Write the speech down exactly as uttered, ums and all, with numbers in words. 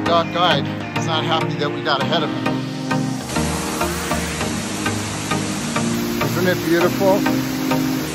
dog guide is not happy that we got ahead of him. Isn't it beautiful?